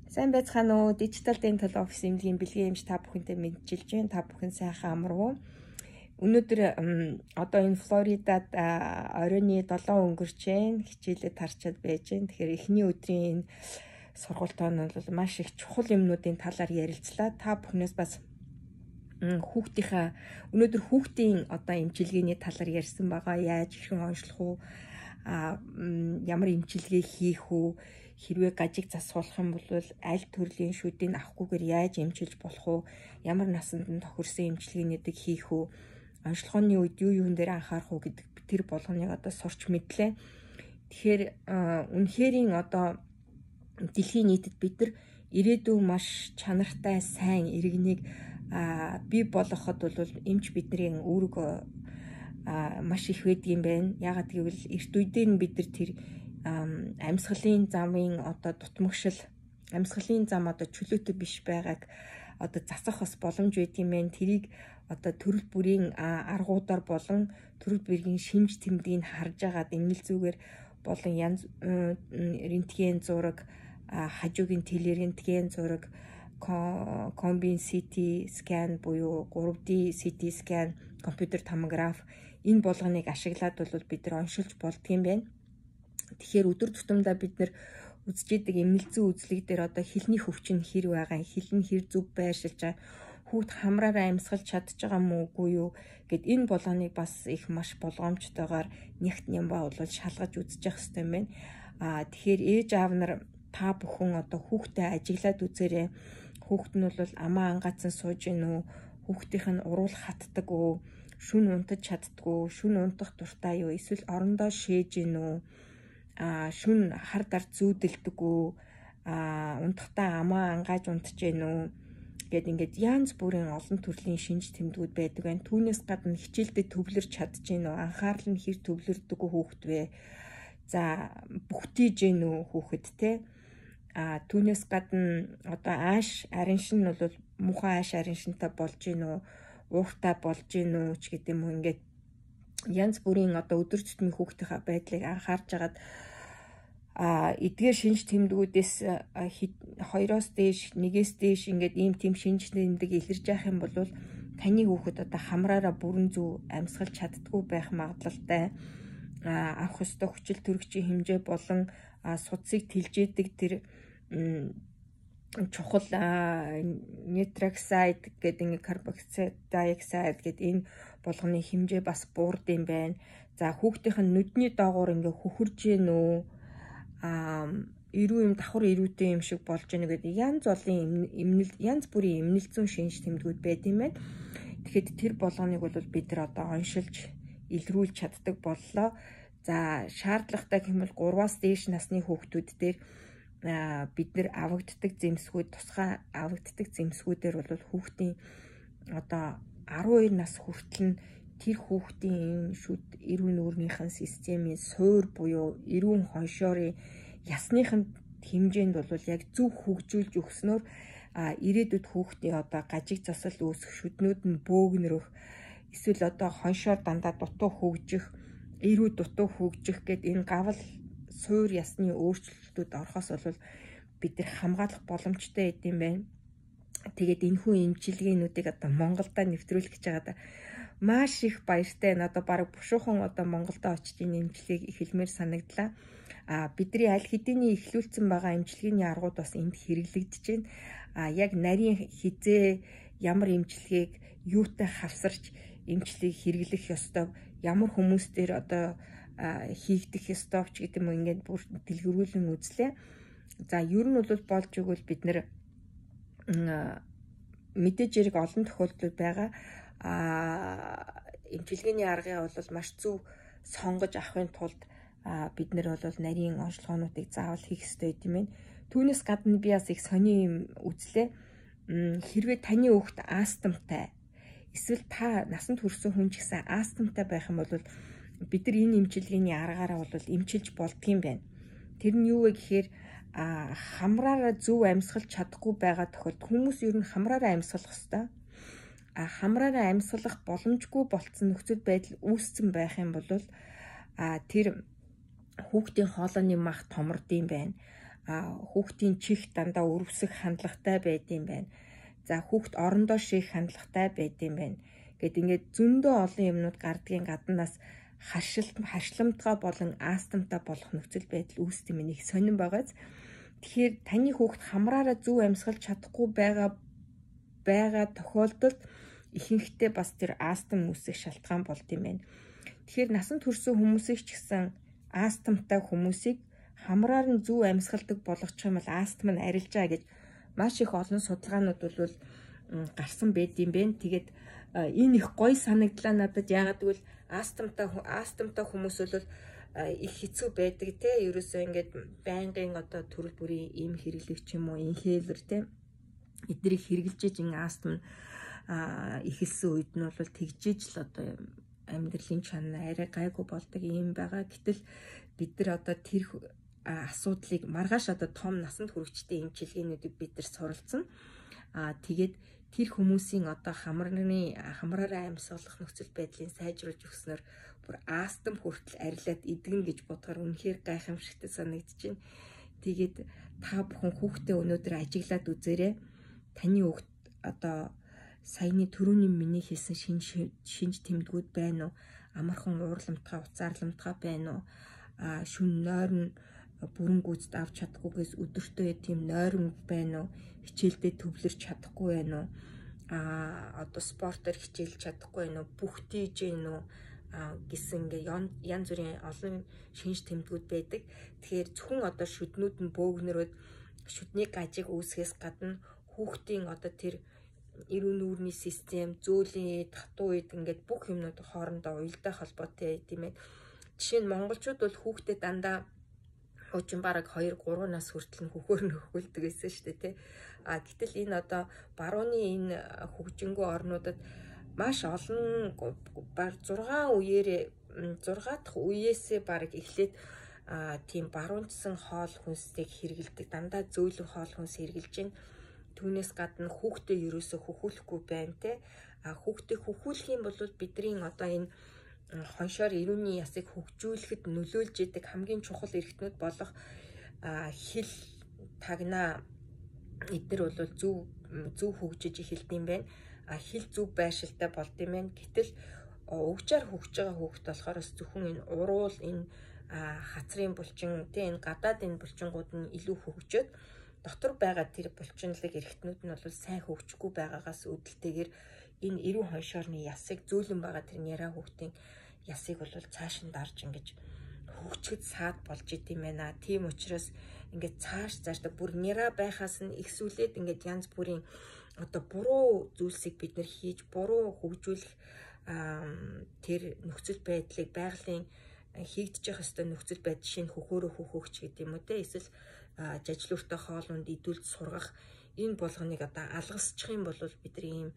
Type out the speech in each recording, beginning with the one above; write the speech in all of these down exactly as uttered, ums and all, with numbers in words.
Сайн байцгаана уу? Digital Dental Office эмнэлгийн бэлгийн эмч та бүхэнтэй мэдчилж байна. Та бүхэн сайхан амарв уу? Өнөөдөр одоо энэ Флоридад оройны долоон өнгөрч байна. Хичээлээ тарчаад байж байна. Тэгэхээр эхний өдрийн энэ сургалтаа нь бол маш их чухал юмнуудын талаар ярилцлаа. Та бүхнээс бас хүүхдийнхаа өнөөдөр хүүхдийн одоо эмчилгээний талаар ярьсан байгаа. Яаж хэрхэн онцлох уу? А ямар эмчилгээ хийх үү? Хэрвээ гажиг засуулах юм бол аль төрлийн шүдийг авахгүйгээр яаж эмчилж болох уу? Ямар насанд нь тохирсон эмчилгээнүүдийг хийх үү? Онцлогооны үед юу юун дээр анхаарах уу гэдэг тэр болгоныг одоо сурч мэдлээ. Тэгэхээр үнэхэрийн одоо дэлхийн нийтэд бид нар ирээдүйн маш чанартай сайн иргэнийг бий болгоход бол эмч бидний үүрэг маш их байдаг юм байна. Яагаад гэвэл эрт үедээ бид нар тэр амьсгалын замын одоо дутмагшил амьсгалын зам одоо чөлөөтэй биш байгааг одоо засах бас боломж байдаг юм байна. Тэрийг одоо төрөл бүрийн аргуудаар болон төрөл бүрийн шимж тэмдгийг харж агаад эмнэл зүгээр болон янз рентген зураг, хажуугийн телерентген зураг, комбин сити скан буюу гурав дэ сити скан, компьютер томограф энэ болгоныг ашиглаад бол бид нар оншилж болдго юм байна. Тэгэхээр өдөр тутамдаа бид нар үзэж идэг эмнэлзэн үзлэг дээр одоо хилний хөвчин хэр байгаа, хил нь хэр зөв байршилж байгаа, хүүхд хамраараа амьсгалж чадж байгаа мó үгүй юу гэд энэ болгоныг бас их маш болгоомжтойгоор нягт нямбаа бол шалгаж үзэж явах хэрэгтэй юм байна. Аа тэгэхээр ээж аав нар та бүхэн одоо хүүхдээ ажиглаад үзээрэй. Хүүхд нь бол амаа ангаацсан сууж гин үү, хүүхдийнх нь уруул хатдаг уу, шүн унтаж чаддгүй, шүн унтах дуртай юу, эсвэл орондоо шээж гин үү, а шүн хар дард зүүдэлдэг үү, а унтахтаа амаа ангааж унтж гин үү гэд ингээд янз бүрийн олон төрлийн шинж тэмдгүүд байдаг байна. Түүнээс гадна хичээлдээ төвлөрч чадж гин үү, анхаарал нь хэр төвлөрдөг хүүхэд вэ? За бүхтийж гин үү хүүхэд те? А түүнээс гадна одоо ааш ариншин нь бол муухай ааш ариншинтай болж гин үү, ууртай болж гин үү ч гэдэг юм ингээд янз бүрийн одоо өдөр тутмын хүүхдийнхаа байдлыг анхаарж агаад а эдгээр шинж тэмдгүүдээс хоёроос дээш, нэгээс дээш ингээд ийм тийм шинж тэмдэг илэрж явах юм бол таны хүүхэд одоо хамраараа бүрэн зөв амьсгалж чаддгүй байх магадлалтай. А авах ёстой хүчил төрөгчийн хэмжээ болон судсыг тэлжээдэг тэр чухал нитроксид гэдэг ингээ карбоксид диоксид гэдэг энэ болгоны хэмжээ бас буурд юм байна. За хүүхдийнх нь нүдний доогуур ингээ хөхөрж гин үү, а эрүү юм давхар эрүүтэй юм шиг болж гин гэдэг янз олон эмнэл янз бүрийн эмнэлзэн шинж тэмдгүүд байд юм байна. Тэгэхэд тэр болгоныг бол бид нар одоо оншилж илрүүлж чаддаг боллоо. За шаардлагатай хэмэл гураваас дээш насны хүүхдүүд дээр бид нар авагддаг зэмсгүүд, тусгай авагддаг зэмсгүүдээр бол хүүхдийн одоо арван хоёр нас хүртэл нь тэр хүүхдийн шүд эрүүн нүүрнийхэн системийн суур буюу эрүүн хоншоорын ясныхын хэмжээнд бол яг зөв хөгжүүлж өгснөөр ирээдүйд хүүхдийн одоо гажиг засал үүсэх, шүднүүд нь бөөгнөрөх, эсвэл одоо хоншоор дандаа дутуу хөгжих, эрүү дутуу хөгжих гэд энэ гавал суур ясны өөрчлөлтүүд орохоос бол бид нар хамгаалах боломжтой байд юм байна. Тэгээд энэхүү эмчилгээнүүдийг одоо Монголдо нэвтрүүлэх гэж байгаа да маш их баяртай. Одоо баг бушуухан одоо Монголдо очиж энэ эмчилгээг эхэлмээр санагдлаа. А бидний аль хэдийн эхлүүлсэн байгаа эмчилгээний аргууд бас энд хэрэглэгдэж байна. А яг нарийн хизээ ямар эмчилгээг юутай хавсарч эмчилгээг хэрэглэх ёстой, ямар хүмүүс дээр одоо хийгдэх ёстой ч гэдэг юм ингээд бүр дэлгэрүүлэн үзлээ. За ер нь бол болж игэл бид нэр мэдээж хэрэг олон тохиолдлууд байгаа. А эмчилгээний аргыг бол маш зөв сонгож авахын тулд бид нэр бол нарийн онцлогоонуудыг заавал хийх ёстой юм байна. Түүнээс гадна би бас их сони юм үзлээ. Хэрвээ таны хүүхэд астмтай, эсвэл та насанд хүрсэн хүн ч гэсэн астмтай байх юм бол бид нар энэ эмчилгээний аргаараа бол эмчилж болдго юм байна. Тэр нь юу вэ гэхээр хамраараа зөв амьсгалж чадахгүй байгаа тохиолдолд хүмүүс ер нь хамраараа амьсгалах ёстой. А хамраараа амьсгалах боломжгүй болцсон нөхцөл байдал үүссэн байх юм бол а тэр хүүхдийн хоолойны мах томорд юм байна. хүүхдийн чих дандаа өрөвсөх хандлагатай байдсан байна. За хүүхд орондоо шийх хандлагатай байдсан байна. Гэт ингээд зөндөө олон юмнууд гардгийн гаднаас харшилт харшламтгай болон астмтай болох нөхцөл байдал үүсдэг юм их сонирн байгааз. Тэгэхээр таны хүүхд хамраараа зөв амьсгалж чадахгүй байгаа байгаа тохиолдолд ихэнхдээ бас тэр астм үүсэх шалтгаан болд юм байна. Тэгэхээр насанд хүрсэн хүмүүсийг ч гэсэн астмтай хүмүүсийг хамраар нь зөв амьсгалдаг болгочих юм бол астм нь арилжаа гэж маш их олон судалгаанууд бол гарсан байд юм бэ. Тэгээд энэ их гоё санагдлаа надад. Яагаад гэвэл астмтай астмтай хүмүүс бол их хэцүү байдаг те. Ерөөсөө ингээд байнгын одоо төрөл бүрийн им хэрэглэгч юм уу, инхейлер те. Эднийг хэрэгжилж ин астм ихэлсэн үед нь бол тэгжиж л одоо амьдралын чанар арай гайгүй болдог юм байгаа. Гэтэл бид нар одоо тэр асуудлыг маргааш одоо том насанд хүрэгчтэй эмчилгээнүүдийг бид нар суралцсан. Аа тэгээд тэр хүмүүсийн одоо хамраны хамраараа амьсгалах нөхцөл байдлыг сайжруулж өгснөөр бүр астм хүртэл арилаад идэгнэ гэж бодохоор үнэхээр гайхамшигтай санагдаж байна. Тэгээд та бүхэн хүүхдээ өнөөдөр ажиглаад үзээрэй. Таны хүүхд одоо саяны түрүүний миний хэлсэн шинж шинж тэмдгүүд байна уу? Амархан уурламтгай, уцаарламтгай байна уу? А шүн нойрон бүрэн гүйцэд авч чадахгүйгээс өдөртөө тийм нойрон байна уу? Хичээлдээ төвлөрч чадахгүй байна уу? А одоо спортоор хичээлж чадахгүй байна уу? Бүхтийж байна уу? А гэсэн ингээ янз бүрийн олон шинж тэмдгүүд байдаг. Тэгэхээр зөвхөн одоо шүднүүд нь бөөгнөрөөд шүдний гажиг үүсгэхээс гадна хүүхдийн одоо тэр эрүүл нүүрний систем, зөөлөн эд, хатуу эд ингээд бүх юмнууд хоорондоо уялдаа холбоотой тийм ээ. Жишээ нь монголчууд бол хүүхдэд дандаа хуучин бараг хоёр гурав нас хүртэл хөхөөр нь хөхүүлдэг гэсэн шүү дээ тий. А гэтэл энэ одоо барууны энэ хөгжингөө орнуудад маш олон баг зургаан үеэрээ зургаа дахь үеэсээ бараг эхлээд тийм баруунчсан хоол хүнсийг хэрэгэлдэг, дандаа зөөлөн хоол хүнс хэрэгжилж байна. Түүнээс гадна хүүхдээ ерөөсө хөхүүлэхгүй байна те. А хүүхдээ хөхүүлэх юм бол бидний одоо энэ хоншоор эрүүний ясыг хөгжүүлэхэд нөлөөлж идэг хамгийн чухал эрхтнүүд болох хил тагнаа эдгээр бол зөв зөв хөгжиж эхэлт юм байна. А хил зөв байршилтай болд юм байна. Гэтэл угжаар хөгж байгаа хүүхэд болохоор зөвхөн энэ уруул энэ хацрын булчин те энэ гадаад энэ булчингууд нь илүү хөгжөөд дотор байгаа тэр булчинлаг эрхтнүүд нь бол сайн хөгжихгүй байгаагаас үүдэлтэйгээр энэ эрүү хоншоорны ясыг зөөлөн байгаа тэр няраа хүүхдийн ясыг бол цааш нь дарж ингэж хөгжөхөд саад болж идэм байна. Тийм учраас ингээд цааш цаашдаа бүр няраа байхаас нь ихсүүлээд ингээд янз бүрийн одоо буруу зүйлсийг бид нар хийж буруу хөгжүүлэх тэр нөхцөл байдлыг байгалийн хийгдэж явах ёстой нөхцөл байдал шинэ хөхөөрөө хөхөөгч гэдэг юм уу те. Эсвэл жажлууртай хоолунд идүүлж сургах энэ болгоныг одоо алгасчих юм бол бидний ийм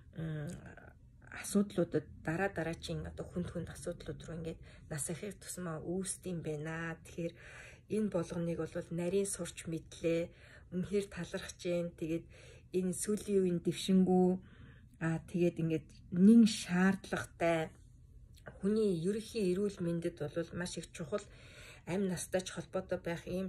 асуудлуудад дараа дараачийн одоо хүнд хүнд асуудлууд руу ингээд нас ахих тусмаа үүсдэм байна. Тэгэхээр энэ болгоныг бол нарийн сурч мэдлээ. Үнэхээр талархаж जैन. Тэгээд энэ сүүлийн үеийн дэвшингүү аа тэгээд ингээд нэн шаардлагатай хүний ерөнхий эрүүл мэндэд бол маш их чухал амь настай ч холбоотой байх ийм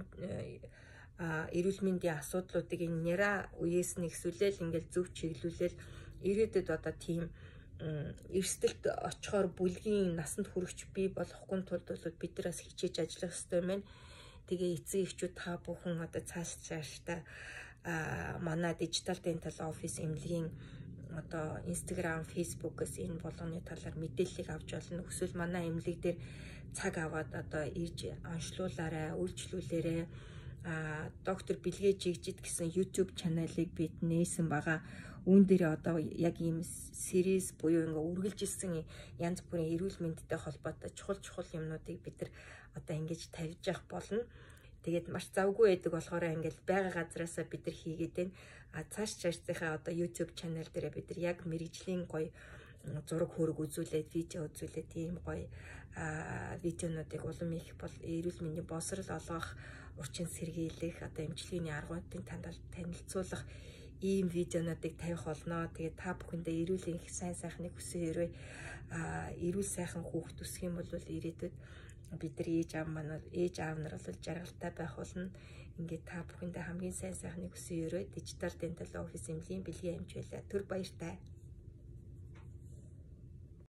эрүүл мэндийн асуудлуудыг энэ няраа үеэс нь ихсүүлээл ингээл зөв чиглүүлээл ирээдүйд одоо тийм эрсдэлт очихоор бүлгийн насанд хүрэгч бий болохгүй тулд бол бид нараас хичээж ажиллах ёстой юм байна. Тэгээ эцэг эхчүүд та бүхэн одоо цааш цаашдаа манай Digital Dental Office эмнэлгийн одоо Instagram, Facebook-с энэ болгоны талаар мэдээллийг авч олно. Эсвэл манай эмнэлэг дээр цаг аваад одоо ирж онцлуулаарай, үйлчлүүлээрэй. А доктор Билгээ Жигжид гэсэн YouTube чаналыг бид нээсэн байгаа. Үүн дээр одоо яг ийм series буюу ингээ үргэлжилсэн янз бүрийн эрүүл мэндтэй холбоотой чухал чухал юмнуудыг бид нар одоо ингэж тавьж явах болно. Тэгээд маш завгүй байдаг болохоор ингээл байгаа газараасаа бид нар хийгээд байна. А цааш цаашдынхаа одоо YouTube channel дээр бид нар яг мэрэгжлийн гоё зураг хөрөг үзүүлээд видео үзүүлээд ийм гоё видеонуудыг улам их бол эрүүл мэндийн боловсрол олгох, урчин сэргийлэх, одоо эмчилгээний аргуудын танилцуулах ийм видеонуудыг тавих болно. Тэгээд та бүхэндээ эрүүлийн их сайн сайхныг хүсье. Эрүүл сайхан хүүхэд өсөх юм бол ирээдүйд бид нар ээж аав маань ээж аав нар бол жаргалтай байх болно. ингээд та бүхэндээ хамгийн сайн сайхныг хүсэн өрөө Digital Dental Office эмнэлгийн бэлгийн амжилт байлаа. Түр баяртай.